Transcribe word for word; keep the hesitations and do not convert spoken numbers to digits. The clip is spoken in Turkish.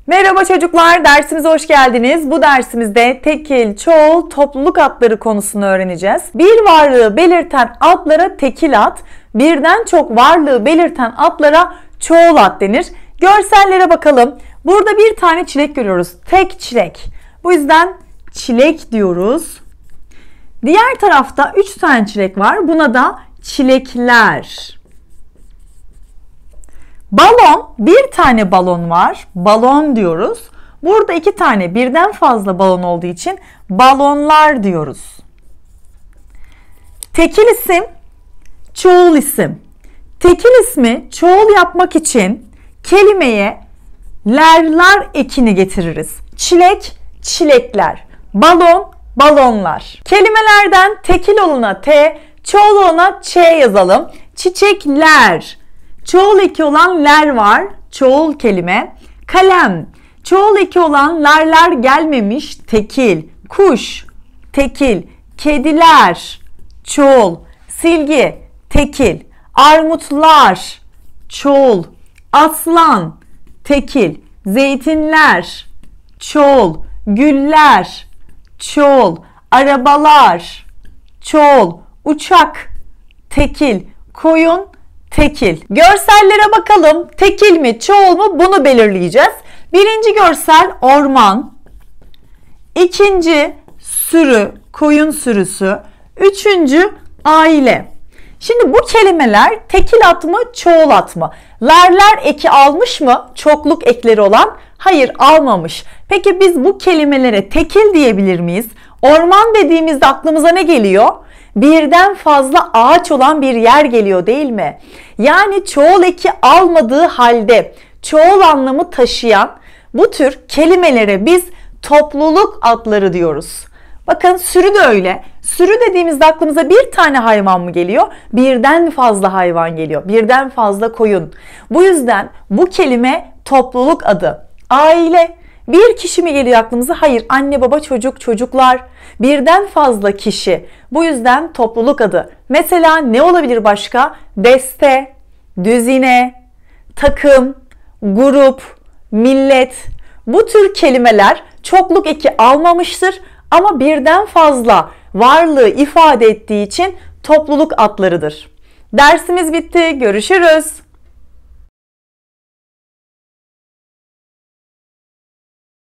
Merhaba çocuklar, dersimize hoş geldiniz. Bu dersimizde tekil, çoğul, topluluk adları konusunu öğreneceğiz. Bir varlığı belirten adlara tekil ad, birden çok varlığı belirten adlara çoğul ad denir. Görsellere bakalım. Burada bir tane çilek görüyoruz. Tek çilek. Bu yüzden çilek diyoruz. Diğer tarafta üç tane çilek var. Buna da çilekler. Balon, bir tane balon var. Balon diyoruz. Burada iki tane, birden fazla balon olduğu için balonlar diyoruz. Tekil isim, çoğul isim. Tekil ismi çoğul yapmak için kelimeye lerler ekini getiririz. Çilek, çilekler. Balon, balonlar. Kelimelerden tekil olana T, çoğul olana Ç yazalım. Çiçekler. Çoğul eki olan ler var. Çoğul kelime. Kalem. Çoğul eki olan lerler gelmemiş. Tekil. Kuş. Tekil. Kediler. Çoğul. Silgi. Tekil. Armutlar. Çoğul. Aslan. Tekil. Zeytinler. Çoğul. Güller. Çoğul. Arabalar. Çoğul. Uçak. Tekil. Koyun. Tekil. Görsellere bakalım. Tekil mi, çoğul mu? Bunu belirleyeceğiz. Birinci görsel orman. İkinci sürü, koyun sürüsü. Üçüncü aile. Şimdi bu kelimeler tekil ad mı, çoğul ad mı? Lerler eki almış mı? Çokluk ekleri olan? Hayır, almamış. Peki biz bu kelimelere tekil diyebilir miyiz? Orman dediğimizde aklımıza ne geliyor? Birden fazla ağaç olan bir yer geliyor değil mi? Yani çoğul eki almadığı halde çoğul anlamı taşıyan bu tür kelimelere biz topluluk adları diyoruz. Bakın sürü de öyle. Sürü dediğimizde aklımıza bir tane hayvan mı geliyor? Birden fazla hayvan geliyor. Birden fazla koyun. Bu yüzden bu kelime topluluk adı. Aile. Bir kişi mi geliyor aklımıza? Hayır. Anne, baba, çocuk, çocuklar. Birden fazla kişi. Bu yüzden topluluk adı. Mesela ne olabilir başka? Deste, düzine, takım, grup, millet. Bu tür kelimeler çokluk eki almamıştır ama birden fazla varlığı ifade ettiği için topluluk adlarıdır. Dersimiz bitti. Görüşürüz.